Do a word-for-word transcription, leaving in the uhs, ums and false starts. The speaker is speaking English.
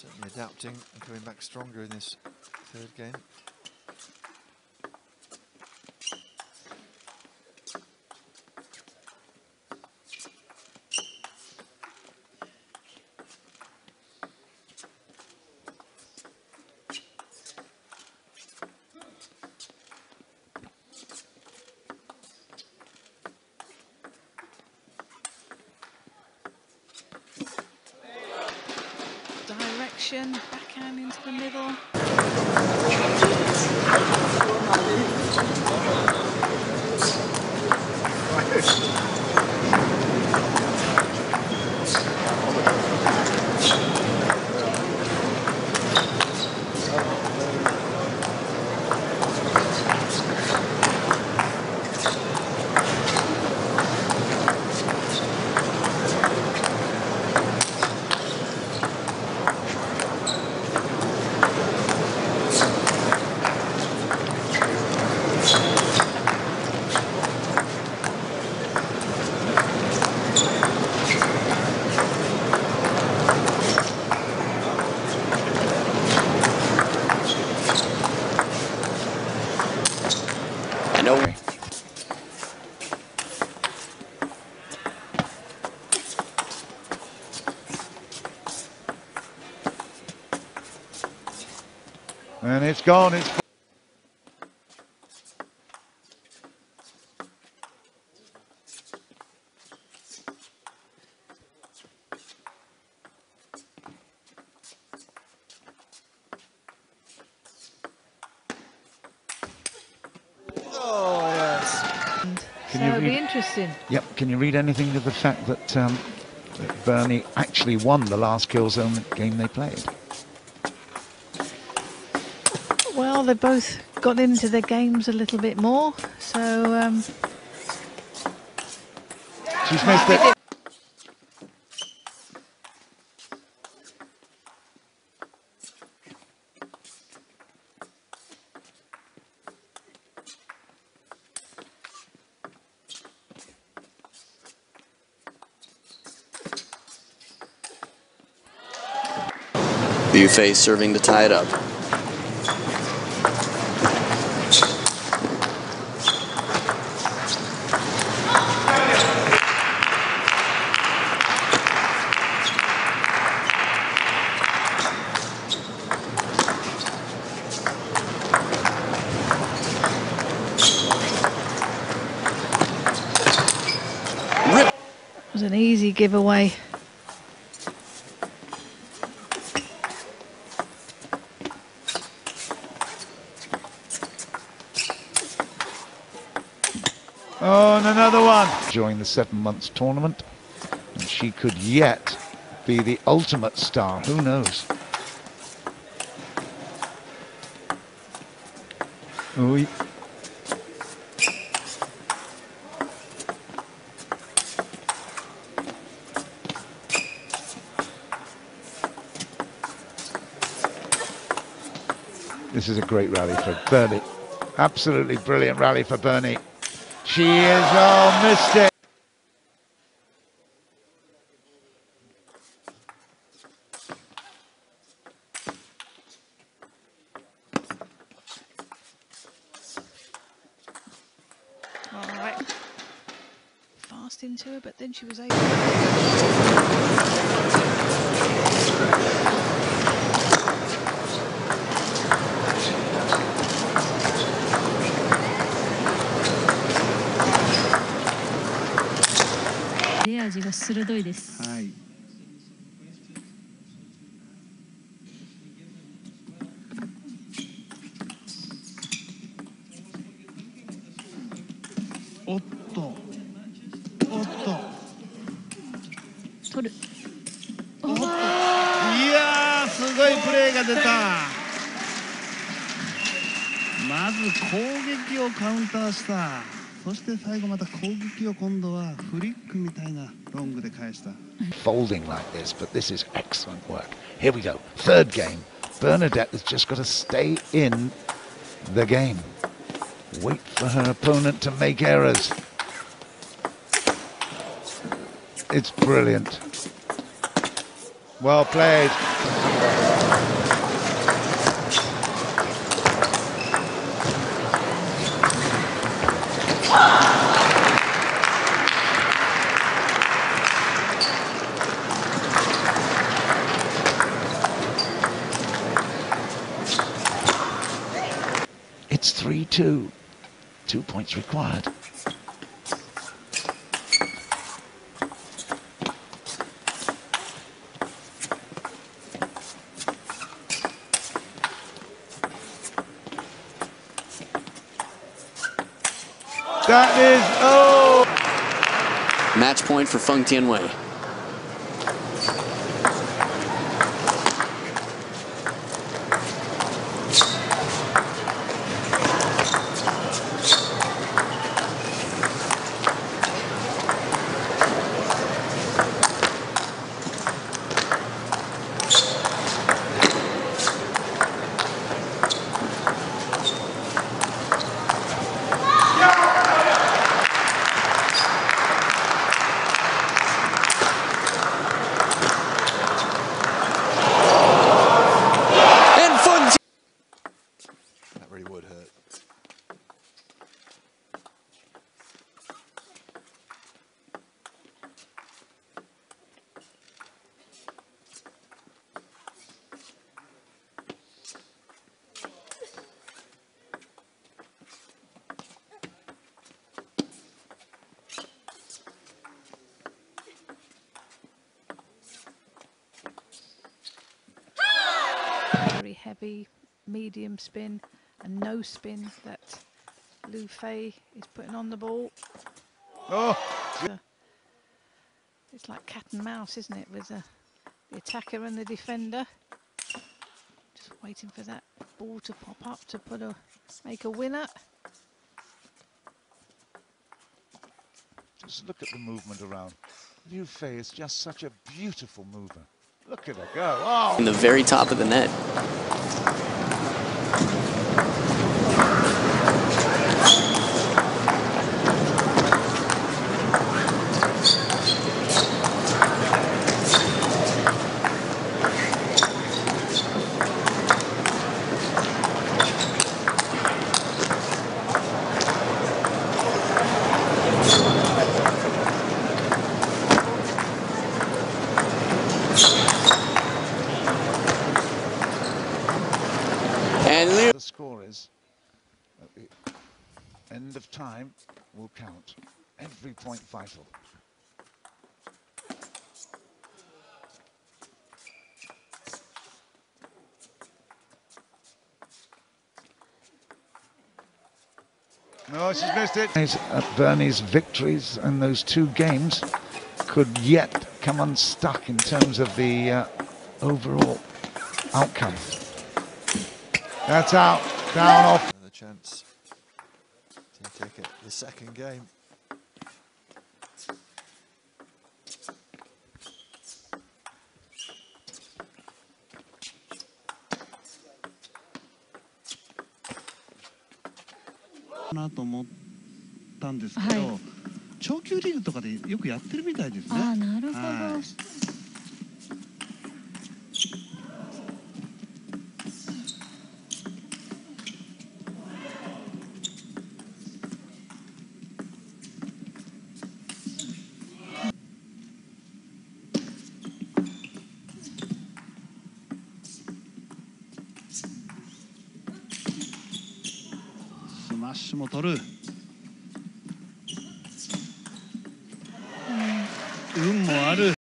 Certainly adapting and coming back stronger in this third game. Direction, backhand into the middle. And it's gone. It's Oh, yes. So it'll be interesting. Yep. Can you read anything to the fact that, um, that Bernie actually won the last Killzone game they played? Well, they both got into their games a little bit more, so um, She's missed it. Buffet serving to tie it up. it was an easy giveaway. Oh, and another one. During the seven months tournament, and she could yet be the ultimate star. Who knows? Ooh. This is a great rally for Bernie. Absolutely brilliant rally for Bernie. She is, oh, missed it. All right. Fast into her, but then she was able はい。おっと、おっと、 取る。 おっと、いやー、すごいプレーが出た。まず攻撃をカウンターした。そして最後また攻撃を今度はフリックみたいなロングで返した。Folding like this, but this is excellent work. Here we go. Third game. Bernadette has just got to stay in the game. Wait for her opponent to make errors. It's brilliant. Well played. two. Two points required. That is, oh! Match point for Feng Tianwei. That really would hurt. Very heavy medium spin and no spin that Liu Fei is putting on the ball. Oh! So it's like cat and mouse, isn't it, with the, the attacker and the defender. Just waiting for that ball to pop up to put a make a winner. Just look at the movement around. Liu Fei is just such a beautiful mover. Look at her go. Oh! In the very top of the net. And Liu The score is at the end of time will count. Every point vital. No, she's missed it. Uh, Bernie's victories in those two games could yet come unstuck in terms of the uh, overall outcome. That's out. Down off. Another chance to take it the second game. なと思ったんですけど、 はい長級リーグとかでよくやってるみたいですね。 ああ、なるほど。 はいスマッシュも取る。運もある。